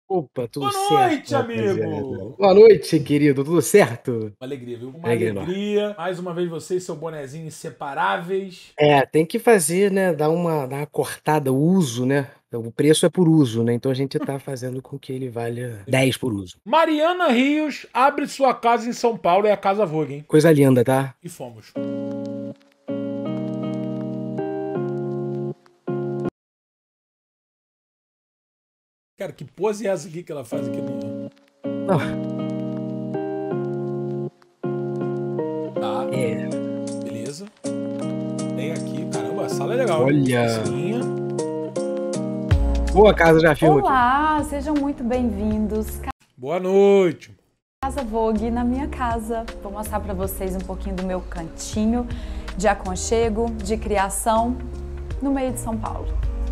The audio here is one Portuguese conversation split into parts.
Opa, tudo Boa certo, noite, rapaziada. amigo! Boa noite, querido. Tudo certo? Uma alegria, viu? Uma Alegria enorme. alegria. Mais uma vez você e seu bonezinho inseparáveis. É, tem que fazer, né? Dar uma cortada, o uso, né? O preço é por uso, né? Então a gente tá fazendo com que ele valha 10 por uso. Mariana Rios abre sua casa em São Paulo, é a Casa Vogue, hein? Coisa linda, tá? E fomos. Cara, que pose é essa aqui que ela faz aqui no... Ah, Tá, é. beleza. Tem aqui, caramba, a sala é legal. Olha. Piscininha. Boa casa, já filma aqui. Olá, sejam muito bem-vindos. Boa noite. Casa Vogue na minha casa. Vou mostrar para vocês um pouquinho do meu cantinho de aconchego, de criação, no meio de São Paulo.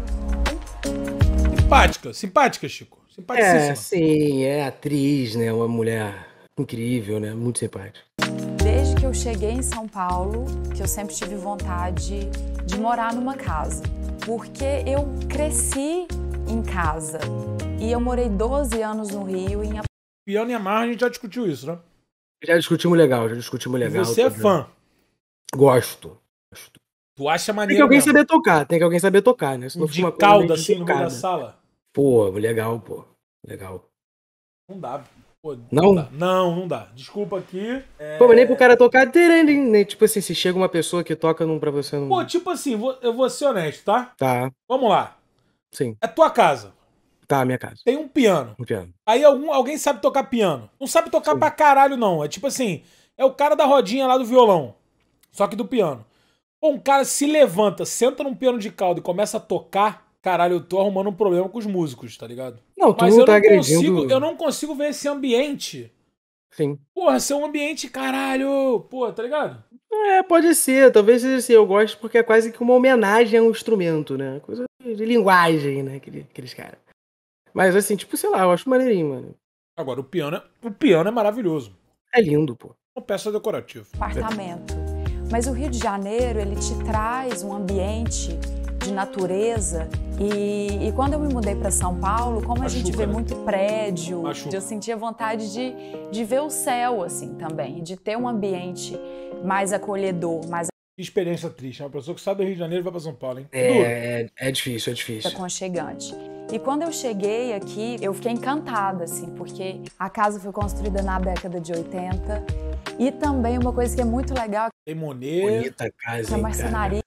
Simpática, simpática, Chico. É, Simpaticíssima. sim, é atriz, né? Uma mulher incrível, né? Muito simpática. Desde que eu cheguei em São Paulo, que eu sempre tive vontade de morar numa casa, porque eu cresci em casa e eu morei 12 anos no Rio em Piano e amarra, a gente já discutiu isso, né? Já discutimos legal, já discutimos E legal. você é tudo. fã. Gosto. Tu acha Tem que maneiro alguém mesmo. saber tocar, tem que alguém saber tocar, né? Se não for De uma coisa calda, meio assim, no meio da deslocada. sala? Pô, legal, pô. Legal. Não dá. Pô, Não? dá. Não dá. Desculpa aqui. Pô, mas nem pro cara tocar, né? Tipo assim, se chega uma pessoa que toca num pra você não. Pô, tipo assim, eu vou ser honesto, tá? Tá, Vamos lá. sim. É tua casa. Tá, minha casa. Tem um piano. Um piano. Aí alguém sabe tocar piano. Não sabe tocar Sim. pra caralho, não. É tipo assim, é o cara da rodinha lá do violão. Só que do piano. Pô, um cara se levanta, senta num piano de cauda e começa a tocar. Caralho, eu tô arrumando um problema com os músicos, tá ligado? Não, tu Mas não eu tá não agredindo. consigo, eu não consigo ver esse ambiente. Sim. Porra, ser um ambiente, caralho. Pô, tá ligado? É, pode ser. Talvez seja assim. Eu gosto porque é quase que uma homenagem a um instrumento, né? Coisa de linguagem, né? Aqueles caras. Mas assim, tipo, sei lá, eu acho maneirinho, mano. Agora, o piano é maravilhoso. É lindo, pô. Uma peça decorativa. apartamento. Mas o Rio de Janeiro, ele te traz um ambiente de natureza e quando eu me mudei para São Paulo, como a gente Machuca, vê né? muito prédio, Machuca. eu sentia vontade de ver o céu assim também, de ter um ambiente mais acolhedor, mais Que experiência triste. Uma pessoa que sai do Rio de Janeiro e vai pra São Paulo, hein? Duro. É difícil, é difícil. aconchegante. E quando eu cheguei aqui, eu fiquei encantada, assim, porque a casa foi construída na década de 80 e também uma coisa que é muito legal, Tem Monet, Bonita que casa, a hein, cara. marcenaria,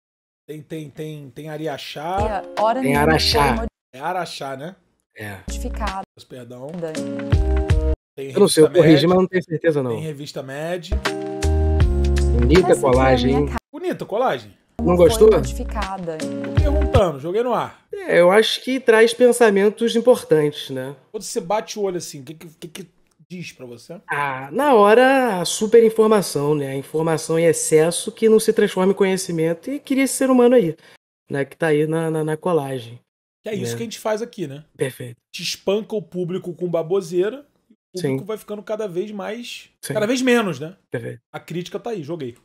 tem Ariaxá. hora Tem nenhuma Araxá. foi É Araxá, né? É. modificada. Perdão. Tem Eu não sei, eu Revista corrigi, Med, mas não tenho certeza, não. Tem Revista Med. Bonita Essa aqui é a colagem, minha hein? casa, Bonita colagem. Não gostou? foi modificada. Tô perguntando, joguei no ar. É, eu acho que traz pensamentos importantes, né? Quando você bate o olho assim, o que diz pra você? Ah, na hora, a super informação, né? A informação em excesso que não se transforma em conhecimento e queria esse ser humano aí, né? Que tá aí na colagem. Que é isso Né? que a gente faz aqui, né? Perfeito. Te espanca o público com baboseira. O público Sim. vai ficando cada vez mais... Sim. Cada vez menos, né? Perfeito. A crítica tá aí, joguei.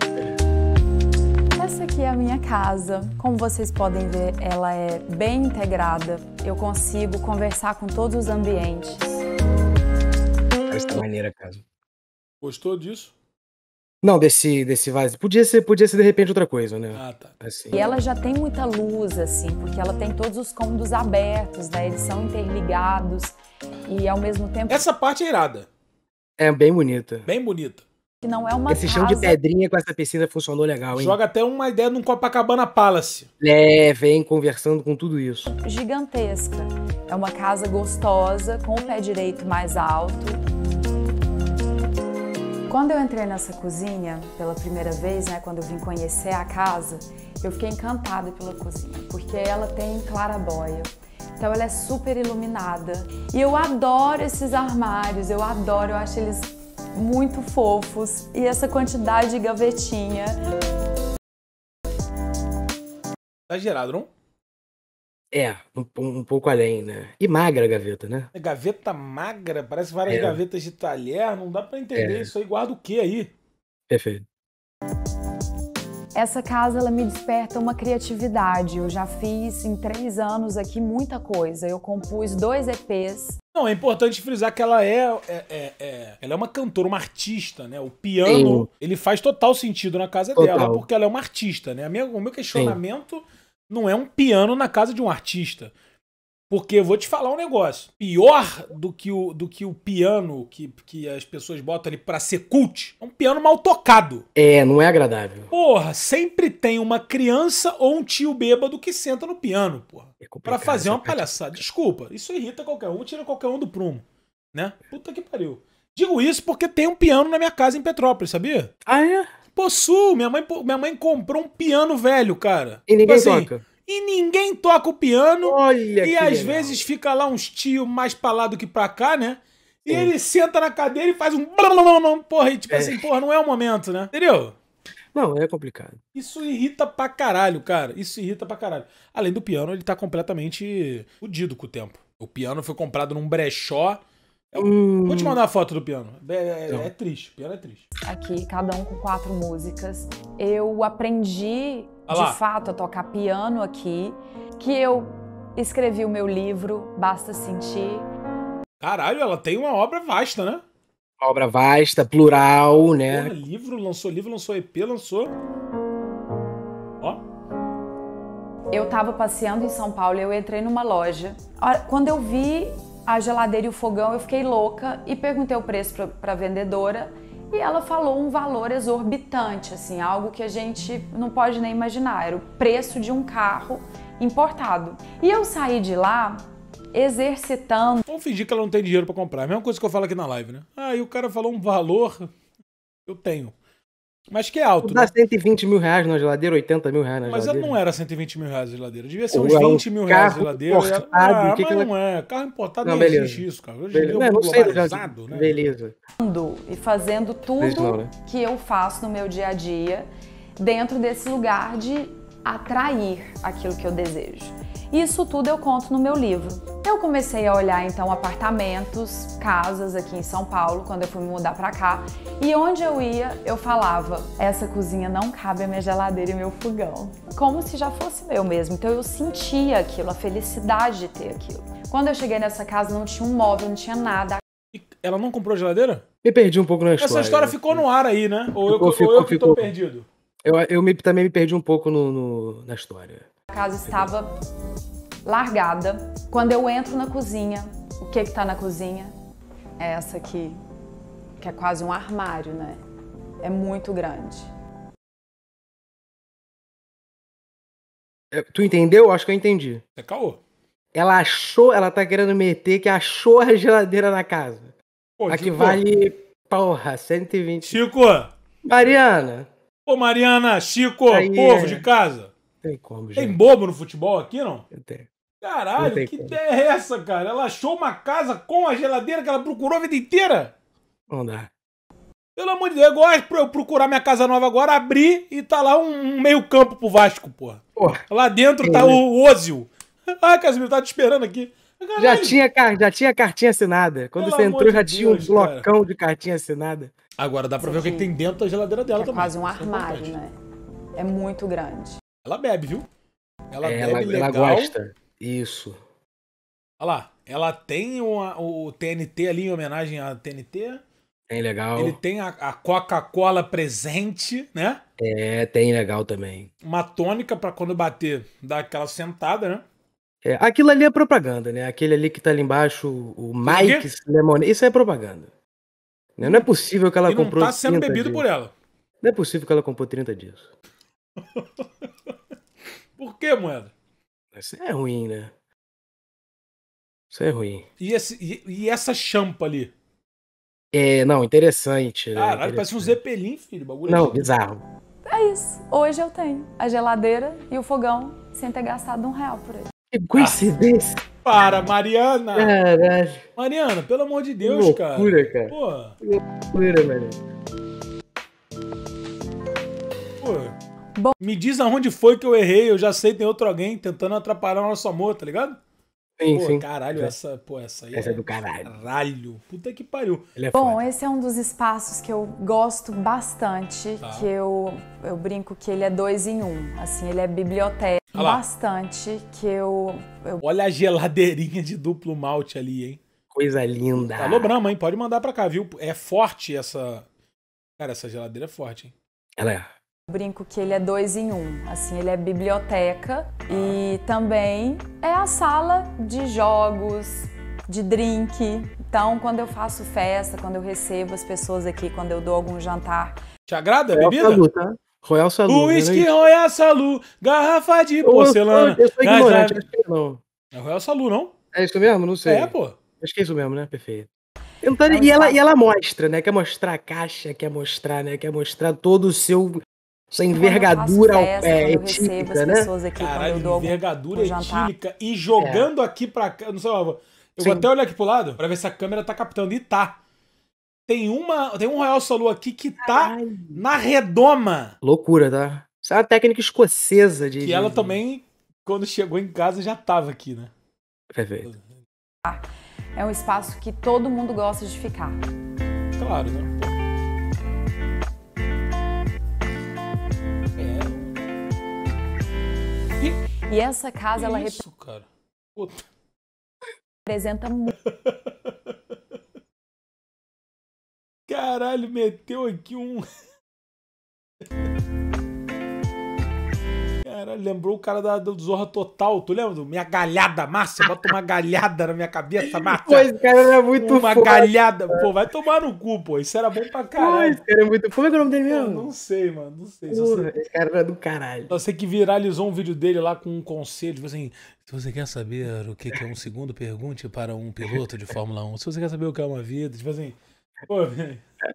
Essa aqui é a minha casa. Como vocês podem ver, ela é bem integrada. Eu consigo conversar com todos os ambientes. Parece que tá maneira a casa. Gostou disso? Não, desse vaso. Podia ser de repente outra coisa, né? Ah, tá. Assim. E ela já tem muita luz, assim, porque ela tem todos os cômodos abertos, né? Eles são interligados e ao mesmo tempo Essa parte é irada. É bem bonita. Bem bonita. que não é uma Esse chão de casa pedrinha com essa piscina funcionou legal, hein? Joga até uma ideia de um Copacabana Palace. É, vem conversando com tudo isso. gigantesca. É uma casa gostosa, com o pé direito mais alto. Quando eu entrei nessa cozinha pela primeira vez, né, quando eu vim conhecer a casa, eu fiquei encantada pela cozinha, porque ela tem clarabóia. Então ela é super iluminada. E eu adoro esses armários, eu acho eles muito fofos. E essa quantidade de gavetinha. Tá gerado, não? É, um pouco além, né? E magra a gaveta, né? É gaveta magra, parece várias É. gavetas de talher. Não dá pra entender É. isso aí. Guarda o que aí? Perfeito. Essa casa, ela me desperta uma criatividade. Eu já fiz em 3 anos aqui muita coisa. Eu compus 2 EPs. Não, é importante frisar que ela ela é uma cantora, uma artista, né? O piano, ele faz total sentido na casa dela, porque ela é uma artista, né? O meu questionamento não é um piano na casa de um artista. Porque eu vou te falar um negócio. Pior do que o piano que as pessoas botam ali pra ser cult, é um piano mal tocado. Não é agradável. Porra, sempre tem uma criança ou um tio bêbado que senta no piano, porra. Pra fazer uma palhaçada. Desculpa, isso irrita qualquer um, tira qualquer um do prumo, né? Puta que pariu. Digo isso porque tem um piano na minha casa em Petrópolis, sabia? Ah, é? Possuo. Minha mãe comprou um piano velho, cara. E ninguém toca? E ninguém toca o piano. Olha, e às vezes fica lá uns tios mais pra lá do que pra cá, né? E ele senta na cadeira e faz um... Porra, e tipo assim, porra, não é o momento, né? Entendeu? Não, é complicado. Isso irrita pra caralho, cara. Isso irrita pra caralho. Além do piano, ele tá completamente fudido com o tempo. O piano foi comprado num brechó. Vou te mandar uma foto do piano. É triste. O piano é triste. Aqui, cada um com 4 músicas. Eu aprendi, de fato, a tocar piano aqui. Que eu escrevi o meu livro, Basta Sentir. Caralho, ela tem uma obra vasta, né? Obra vasta, plural, né? Porra, livro, lançou EP, lançou... Ó. Eu tava passeando em São Paulo e eu entrei numa loja. Quando eu vi a geladeira e o fogão, eu fiquei louca e perguntei o preço pra vendedora e ela falou um valor exorbitante, assim, algo que a gente não pode nem imaginar. Era o preço de um carro importado. E eu saí de lá exercitando. Vamos fingir que ela não tem dinheiro pra comprar. A mesma coisa que eu falo aqui na live, né? E o cara falou um valor, eu tenho. Mas que é alto, dá 120 mil reais na geladeira, 80 mil reais na mas geladeira. Mas não era 120 mil reais a geladeira. Devia ser uns 20 mil reais a geladeira. Importado, mas não é. Carro importado não existe isso, cara. Hoje em dia é um globalizado, né? Beleza. E fazendo tudo que eu faço no meu dia a dia dentro desse lugar de atrair aquilo que eu desejo. Isso tudo eu conto no meu livro. Eu comecei a olhar então apartamentos, casas aqui em São Paulo, quando eu fui me mudar pra cá. E onde eu ia, eu falava, essa cozinha não cabe a minha geladeira e meu fogão. Como se já fosse meu mesmo. Então eu sentia aquilo, a felicidade de ter aquilo. Quando eu cheguei nessa casa não tinha um móvel, não tinha nada. E ela não comprou geladeira? Me perdi um pouco na história. Essa história ficou no ar aí, né? Ou eu que tô perdido? Eu também me perdi um pouco na história. A casa estava largada. Quando eu entro na cozinha, o que tá na cozinha? É essa aqui, que é quase um armário, né? É muito grande. Tu entendeu? Acho que eu entendi. É caô. Ela tá querendo meter que achou a geladeira na casa. Pô, a que vale, porra, 120. Chico! Mariana! Pô, Mariana, Chico, povo de casa. Tem como, gente. Tem bobo no futebol aqui, não? Tem. Caralho, que ideia é essa, cara? Ela achou uma casa com a geladeira que ela procurou a vida inteira? Não dá. Pelo amor de Deus, igual eu procurar minha casa nova agora, abrir e tá lá um meio campo pro Vasco, porra. Lá dentro tá o Ozil. Casimiro, tá te esperando aqui. Já tinha cartinha assinada. Quando você entrou, já tinha um blocão de cartinha assinada. Agora dá pra ver o que tem dentro da geladeira dela também. É quase um armário, né? É muito grande. Ela bebe, viu? Ela bebe legal. Ela gosta. Isso. Olha lá. Ela tem o TNT ali em homenagem à TNT. Tem legal. Ele tem a Coca-Cola presente, né? Tem legal também. Uma tônica pra quando bater, dar aquela sentada, né? Aquilo ali é propaganda, né? Aquele ali que tá ali embaixo, o Mike's Lemonade. Isso é propaganda. Não é possível que ela comprou. Não tá sendo bebido dias. por ela. Não é possível que ela comprou 30 dias. Por que, moeda? Isso é ruim, né? Isso é ruim. E essa champa ali? Não, interessante. Caralho, parece um Zeppelin, filho. Bagulho não, bizarro. É isso. Hoje eu tenho a geladeira e o fogão sem ter gastado R$1 por ele. Que coincidência. Para, Mariana. Caralho. Mariana, pelo amor de Deus, que loucura, cara. Porra. Que loucura, velho. Bom, me diz aonde foi que eu errei, eu já sei, tem outro alguém tentando atrapalhar o nosso amor, tá ligado? Sim, Pô, sim. caralho, essa aí Essa é do caralho. Caralho. Puta que pariu. Ele é Bom, foda. esse é um dos espaços que eu gosto bastante, Tá. que eu brinco que ele é 2 em 1. Assim, ele é biblioteca. Olha lá. Bastante, que eu Olha a geladeirinha de duplo malte ali, hein? Coisa linda. Alô, Brahma, hein? Pode mandar pra cá, viu? É forte essa... Cara, essa geladeira é forte, hein? Ela é. brinco que ele é 2 em 1. Assim, ele é biblioteca e também é a sala de jogos, de drink. Então, quando eu faço festa, quando eu recebo as pessoas aqui, quando eu dou algum jantar. Te agrada a Royal bebida? Salu, tá? Royal Salu. Whisky Royal Salu, garrafa de porcelana. Eu sou ignorante, acho que não. É Royal Salu, não? É isso mesmo? Não sei. É, pô. Acho que é isso mesmo, né? Perfeito. E ela mostra, né? Quer mostrar a caixa, quer mostrar, né? Quer mostrar todo o seu... Sua envergadura etílica, né? Caralho, envergadura etílica e jogando aqui pra cá. Não sei, eu vou até olhar aqui pro lado pra ver se a câmera tá captando. E tá. Tem um Royal Salu aqui que tá na redoma. Loucura, tá? Isso é uma técnica escocesa de... Que ela também, quando chegou em casa, já tava aqui, né? Perfeito. É um espaço que todo mundo gosta de ficar. Claro, né? E essa casa, ela isso, cara? Puta. representa muito. Caralho, meteu aqui um... Caralho, lembrou o cara do Zorra Total. Tu lembra? Minha galhada, Márcia. Bota uma galhada na minha cabeça, Márcia. Pô, esse cara era muito Uma foda. galhada. Pô, vai tomar no cu, pô. Isso era bom pra Pô, caralho. esse cara é muito... Como é que é o nome dele Eu mesmo? não sei, mano. Não sei. Porra, esse cara era do caralho. Só sei que viralizou um vídeo dele lá com um conselho, tipo assim, se você quer saber o que é um segundo, pergunte para um piloto de Fórmula 1. Se você quer saber o que é uma vida, tipo assim, pô, velho.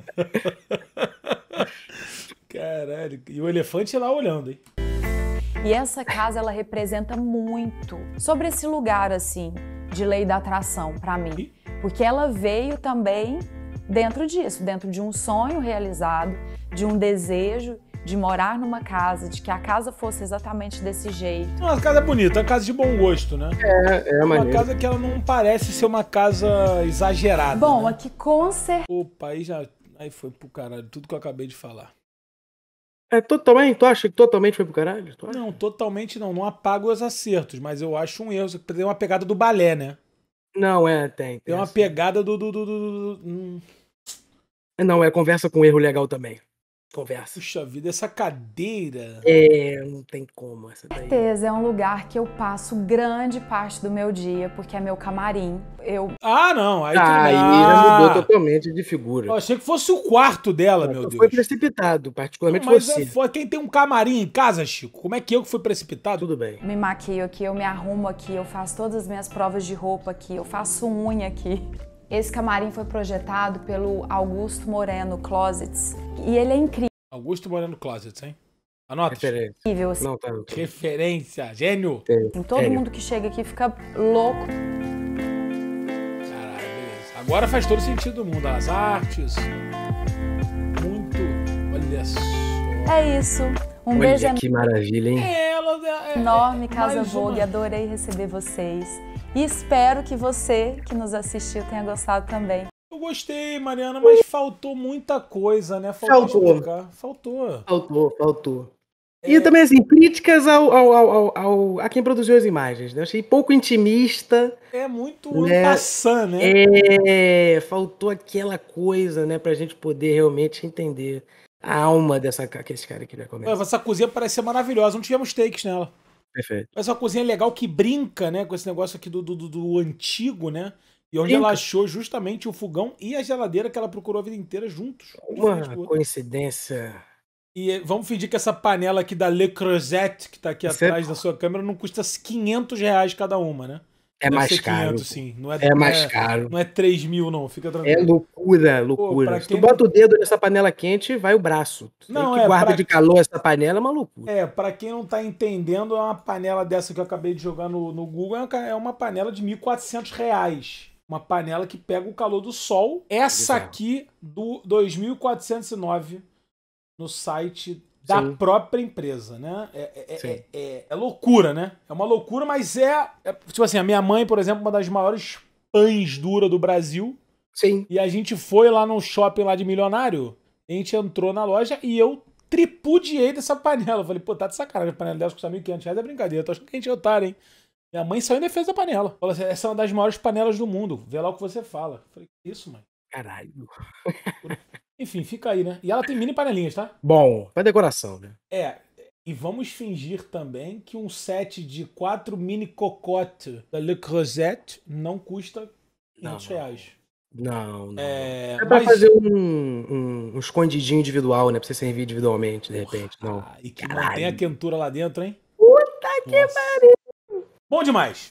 Caralho, e o elefante lá olhando, hein? E essa casa, ela representa muito sobre esse lugar, assim, de lei da atração pra mim. Porque ela veio também dentro disso, dentro de um sonho realizado, de um desejo de morar numa casa, de que a casa fosse exatamente desse jeito. Uma casa bonita, uma casa de bom gosto, né? É Uma maneiro. casa que ela não parece ser uma casa exagerada. Bom, né? aqui com certeza. Opa, aí foi pro caralho, tudo que eu acabei de falar. É totalmente? Tu acha que totalmente foi pro caralho? Tu acha? Não, totalmente não apago os acertos, mas eu acho um erro. Tem uma pegada do balé, né? Não, tem. Tem uma pegada do... Não, conversa com erro legal também. Conversa. Puxa vida, essa cadeira... Não tem como essa daí. Certeza, é um lugar que eu passo grande parte do meu dia, porque é meu camarim. Ah, não, aí Aí já mudou totalmente de figura. Eu achei que fosse o quarto dela, meu Deus. Foi precipitado, particularmente Mas você. quem tem um camarim em casa, Chico? Como é que eu que fui precipitado? Tudo bem. Me maquio aqui, eu me arrumo aqui, eu faço todas as minhas provas de roupa aqui, eu faço unha aqui. Esse camarim foi projetado pelo Augusto Moreno Closets e ele é incrível. Augusto Moreno Closets, hein? Anota. Referência. Assim, Não, tá. Referência, gênio. todo mundo que chega aqui fica louco. Caralho, beleza. Agora faz todo sentido do mundo. As artes. Muito. Olha só. É isso. Um Olha beijo que maravilha, hein? enorme, Casa mais Vogue. uma. Adorei receber vocês. E espero que você que nos assistiu tenha gostado também. Eu gostei, Mariana, mas faltou muita coisa, né? Faltou. Explicar. Faltou. Faltou. E também, assim, críticas a quem produziu as imagens, né? Achei pouco intimista. É muito né? passando, né? Faltou aquela coisa, né? Pra gente poder realmente entender a alma que esse cara aqui vai comer. Essa cozinha parece ser maravilhosa. Não tivemos takes nela. Perfeito. Essa cozinha legal que brinca, né? Com esse negócio aqui do antigo, né? E onde ela achou justamente o fogão e a geladeira que ela procurou a vida inteira juntos. Uma coincidência. E vamos fingir que essa panela aqui da Le Creuset, que tá aqui atrás da sua câmera, não custa R$500 cada uma, né? É Deve mais ser caro. 500, sim. Não mais caro. Não é 3 mil, não. Fica tranquilo. É loucura. Pô, Se tu bota o dedo nessa panela quente, vai o braço. Não, que guarda de calor essa panela é uma loucura. Pra quem não tá entendendo, é uma panela dessa que eu acabei de jogar no Google, é uma panela de R$1.400. Uma panela que pega o calor do sol. Essa aqui, do 2.409, no site da Sim. própria empresa, né? Sim. É loucura, né? É uma loucura, mas tipo assim, a minha mãe, por exemplo, uma das maiores pães duras do Brasil. Sim. E a gente foi lá no shopping lá de Milionário, a gente entrou na loja e eu tripudiei dessa panela. Eu falei, pô, tá de sacanagem, a panela dessa custa R$1.500, é brincadeira, tô achando que a gente é otário, hein? Minha mãe saiu em defesa da panela. Falou assim, essa é uma das maiores panelas do mundo, vê lá o que você fala. Eu falei, que isso, mãe? Caralho. Enfim, fica aí, né? E ela tem mini panelinhas, tá? Bom, pra decoração, né? E vamos fingir também que um set de 4 mini cocotte da Le Creuset não custa R$500. Não. É É pra fazer um escondidinho individual, né? Pra você servir individualmente, de repente. Não. E que Caralho. mantém a quentura lá dentro, hein? Puta que Nossa. Bom demais.